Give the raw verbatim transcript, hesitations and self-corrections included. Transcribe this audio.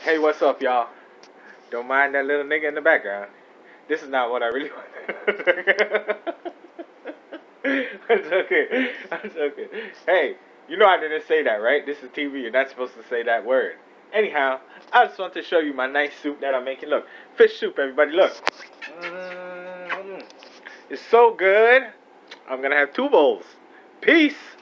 Hey, what's up, y'all? Don't mind that little nigga in the background. This is not what I really want. I'm joking. I'm joking. Hey, you know I didn't say that, right? This is T V. You're not supposed to say that word. Anyhow, I just want to show you my nice soup that I'm making. Look, fish soup, everybody. Look. Mm, it's so good. I'm gonna have two bowls. Peace.